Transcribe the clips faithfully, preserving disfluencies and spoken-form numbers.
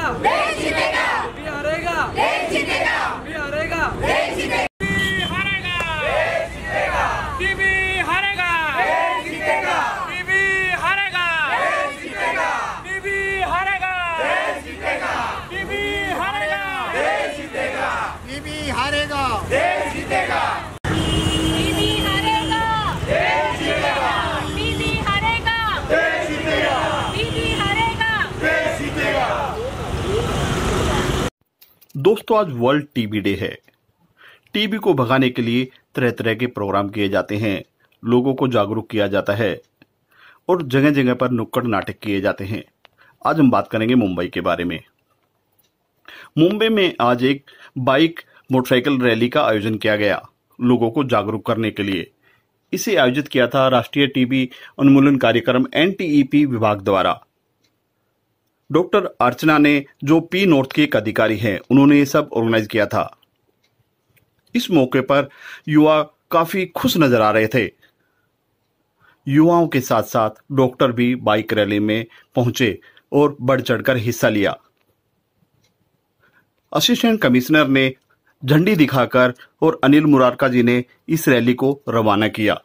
देश जीतेगा, टीबी हारेगा, देश जीतेगा, टीबी हारेगा, देश जीतेगा, टीबी हारेगा, देश जीतेगा, टीबी हारेगा, देश जीतेगा, टीबी हारेगा, देश जीतेगा, टीबी हारेगा, देश जीतेगा, टीबी हारेगा, देश जीतेगा, टीबी हारेगा, देश जीतेगा, टीबी हारेगा, देश जीतेगा, टीबी हारेगा, देश जीतेगा। दोस्तों, आज वर्ल्ड टीबी डे है। टीबी को भगाने के लिए तरह तरह के प्रोग्राम किए जाते हैं, लोगों को जागरूक किया जाता है और जगह जगह पर नुक्कड़ नाटक किए जाते हैं। आज हम बात करेंगे मुंबई के बारे में। मुंबई में आज एक बाइक मोटरसाइकिल रैली का आयोजन किया गया, लोगों को जागरूक करने के लिए। इसे आयोजित किया था राष्ट्रीय टीबी उन्मूलन कार्यक्रम एन टी ई पी विभाग द्वारा। डॉक्टर अर्चना ने, जो पी नॉर्थ के एक अधिकारी हैं, उन्होंने ये सब ऑर्गेनाइज किया था। इस मौके पर युवा काफी खुश नजर आ रहे थे। युवाओं के साथ साथ डॉक्टर भी बाइक रैली में पहुंचे और बढ़ चढ़कर हिस्सा लिया। असिस्टेंट कमिश्नर ने झंडी दिखाकर और अनिल मुरारका जी ने इस रैली को रवाना किया।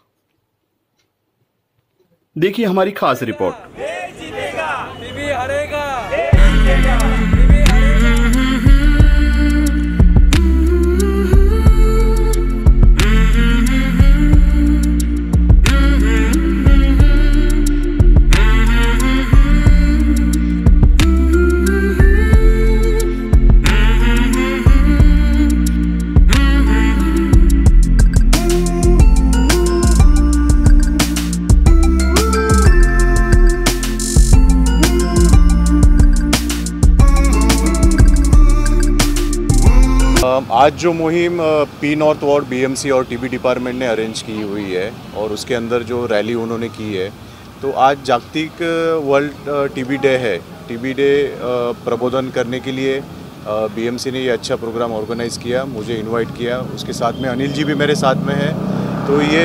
देखिए हमारी खास रिपोर्ट। देश जीतेगा, टीबी हारेगा, देश जीतेगा, टीबी हारेगा। आज जो मुहिम P north ward B M C और टीबी डिपार्टमेंट ने अरेंज की हुई है और उसके अंदर जो रैली उन्होंने की है, तो आज जागतिक वर्ल्ड टीबी डे है। टीबी डे प्रबोधन करने के लिए बी एम सी ने ये अच्छा प्रोग्राम ऑर्गेनाइज किया, मुझे इनवाइट किया। उसके साथ में अनिल जी भी मेरे साथ में है। तो ये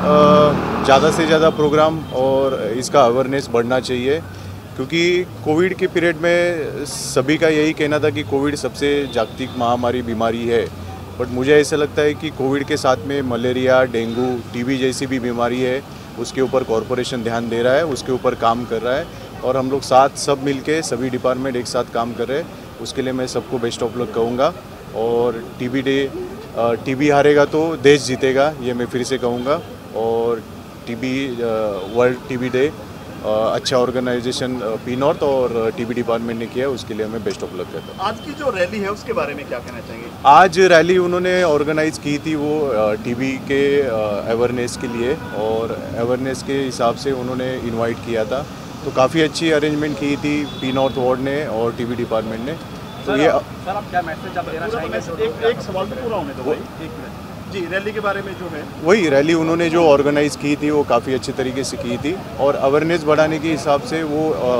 ज़्यादा से ज़्यादा प्रोग्राम और इसका अवेयरनेस बढ़ना चाहिए, क्योंकि कोविड के पीरियड में सभी का यही कहना था कि कोविड सबसे जागतिक महामारी बीमारी है। बट मुझे ऐसा लगता है कि कोविड के साथ में मलेरिया, डेंगू, टीबी जैसी भी बीमारी है, उसके ऊपर कॉरपोरेशन ध्यान दे रहा है, उसके ऊपर काम कर रहा है और हम लोग साथ सब मिलके सभी डिपार्टमेंट एक साथ काम कर रहे हैं। उसके लिए मैं सबको बेस्ट ऑफ लक कहूँगा। और टीबी डे, टीबी हारेगा तो देश जीतेगा, ये मैं फिर से कहूँगा। और टीबी वर्ल्ड टीबी डे अच्छा ऑर्गेनाइजेशन पी नॉर्थ और टीबी डिपार्टमेंट ने किया, उसके लिए मैं बेस्ट ऑफ लक करता हूँ। आज की जो रैली है उसके बारे में क्या कहना चाहेंगे? आज रैली उन्होंने ऑर्गेनाइज की थी वो टीबी के अवेयरनेस के लिए, और अवेयरनेस के हिसाब से उन्होंने इनवाइट किया था। तो काफ़ी अच्छी अरेंजमेंट की थी पी नॉर्थ वार्ड ने और टीबी डिपार्टमेंट ने। तो ये सर आप क्या मैसेज आप देना चाहेंगे? एक, एक सवाल तो पूरा होने दो भाई, एक मिनट जी। रैली के बारे में जो है, वही रैली उन्होंने जो ऑर्गेनाइज की थी वो काफ़ी अच्छे तरीके से की थी और अवेयरनेस बढ़ाने के हिसाब से वो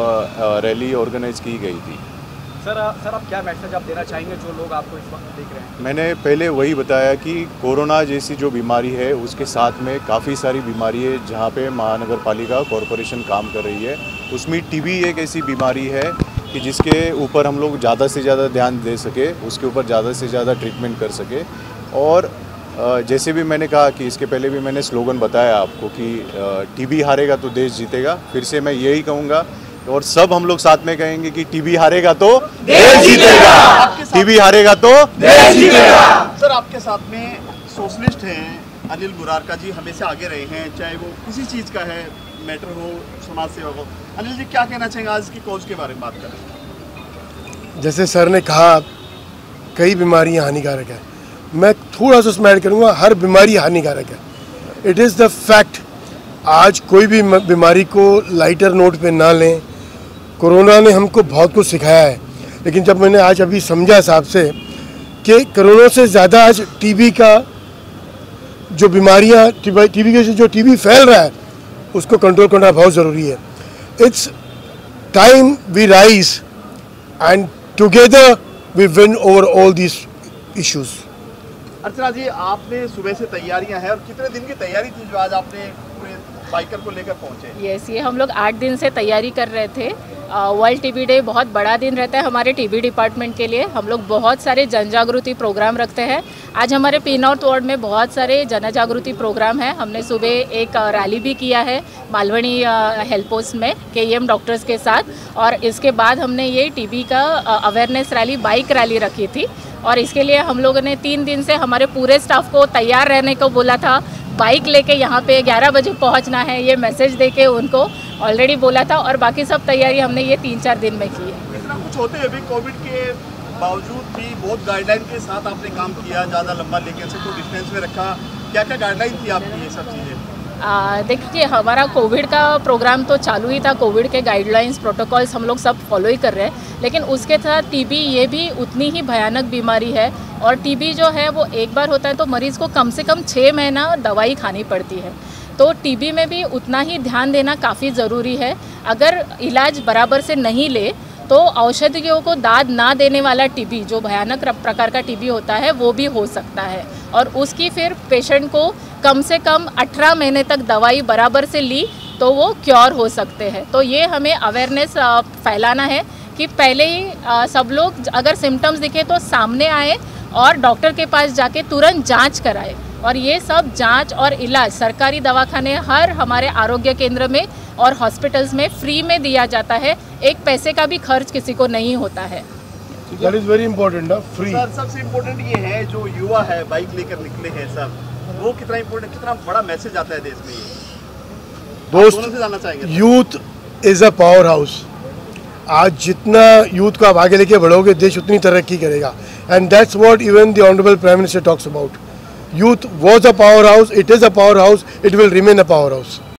रैली ऑर्गेनाइज की गई थी। सर सर आप क्या मैसेज आप देना चाहेंगे जो लोग आपको इस वक्त देख रहे हैं? मैंने पहले वही बताया कि कोरोना जैसी जो बीमारी है उसके साथ में काफ़ी सारी बीमारी है जहाँ पे महानगर पालिका कॉरपोरेशन काम कर रही है। उसमें टीबी एक ऐसी बीमारी है कि जिसके ऊपर हम लोग ज़्यादा से ज़्यादा ध्यान दे सके, उसके ऊपर ज़्यादा से ज़्यादा ट्रीटमेंट कर सके। और जैसे भी मैंने कहा कि इसके पहले भी मैंने स्लोगन बताया आपको कि टीबी हारेगा तो देश जीतेगा, फिर से मैं यही कहूँगा और सब हम लोग साथ में कहेंगे कि टीबी हारेगा तो देश जीतेगा, टीबी हारेगा तो देश जीतेगा। सर आपके साथ में सोशलिस्ट हैं अनिल मुरारका जी, हमेशा आगे रहे हैं, चाहे वो किसी चीज़ का है मैटर हो, समाज सेवा हो। अनिल जी क्या कहना चाहेंगे आज की कॉज के बारे में बात करें? जैसे सर ने कहा कई बीमारियां हानिकारक है, मैं थोड़ा सा उसमें ऐड करूँगा, हर बीमारी हानिकारक है। It is the fact. आज कोई भी बीमारी को लाइटर नोट पे ना लें। कोरोना ने हमको बहुत कुछ सिखाया है, लेकिन जब मैंने आज अभी समझा साहब से कि कोरोना से ज़्यादा आज टीबी का जो बीमारियाँ, टीबी के जो टीबी फैल रहा है उसको कंट्रोल करना बहुत ज़रूरी है। It's time we rise and together we win over all this issues. Archana ji आपने सुबह से तैयारियां हैं और कितने दिन की तैयारी थी जो आज आपने पूरे बाइकर को लेकर पहुंचे? यस yes, ये हम लोग आठ दिन से तैयारी कर रहे थे वर्ल्ड टीबी डे बहुत बड़ा दिन रहता है हमारे टीबी डिपार्टमेंट के लिए। हम लोग बहुत सारे जन जागृति प्रोग्राम रखते हैं। आज हमारे पी नॉर्थ वार्ड में बहुत सारे जन जागृति प्रोग्राम हैं। हमने सुबह एक रैली भी किया है मालवनी हेल्थ पोस्ट में के ई एम डॉक्टर्स के साथ, और इसके बाद हमने ये टीबी का अवेयरनेस रैली, बाइक रैली रखी थी। और इसके लिए हम लोगों ने तीन दिन से हमारे पूरे स्टाफ को तैयार रहने को बोला था। बाइक लेके यहाँ पे ग्यारह बजे पहुँचना है, ये मैसेज देके उनको ऑलरेडी बोला था, और बाकी सब तैयारी हमने ये तीन चार दिन में की है। इतना कुछ होते हुए भी कोविड के बावजूद भी बहुत गाइडलाइन के साथ आपने काम किया, ज़्यादा लंबा लेके सबको डिस्टेंस में रखा, क्या क्या गाइडलाइन थी आपकी ये सब चीज़ें? देखिए, हमारा कोविड का प्रोग्राम तो चालू ही था। कोविड के गाइडलाइंस, प्रोटोकॉल्स हम लोग सब फॉलो ही कर रहे हैं, लेकिन उसके साथ टीबी ये भी उतनी ही भयानक बीमारी है। और टीबी जो है वो एक बार होता है तो मरीज़ को कम से कम छः महीना दवाई खानी पड़ती है। तो टीबी में भी उतना ही ध्यान देना काफ़ी ज़रूरी है। अगर इलाज बराबर से नहीं ले तो औषधियों को दाद ना देने वाला टीबी, जो भयानक प्रकार का टीबी होता है, वो भी हो सकता है, और उसकी फिर पेशेंट को कम से कम अठारह महीने तक दवाई बराबर से ली तो वो क्योर हो सकते हैं। तो ये हमें अवेयरनेस फैलाना है कि पहले ही सब लोग अगर सिम्टम्स दिखे तो सामने आए और डॉक्टर के पास जाके तुरंत जांच कराए। और ये सब जांच और इलाज सरकारी दवाखाने हर हमारे आरोग्य केंद्र में और हॉस्पिटल्स में फ्री में दिया जाता है। एक पैसे का भी खर्च किसी को नहीं होता है। दैट इज वेरी इंपॉर्टेंट ना, फ्री। सर, सबसे इम्पोर्टेंट ये है जो युवा है बाइक लेकर निकले हैं सब, वो कितना इम्पोर्टेंट, कितना बड़ा मैसेज आता है देश में ये दोस्त, दोनों से जानना चाहेंगे। Youth is a power house. आज जितना यूथ को आप आगे लेके बढ़ोगे, देश उतनी तरक्की करेगा। And that's what even the honourable prime minister talks about. Youth was a powerhouse, it is a powerhouse, it will remain a powerhouse.